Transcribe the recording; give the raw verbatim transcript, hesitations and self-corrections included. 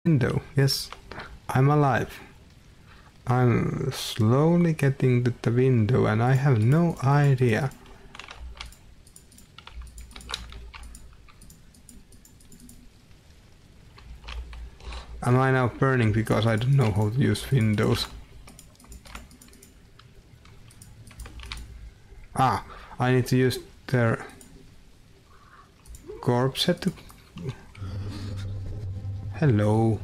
Window, yes, I'm alive. I'm slowly getting to the window and I have no idea. Am I now burning because I don't know how to use Windows? Ah, I need to use their corpse to... Hello.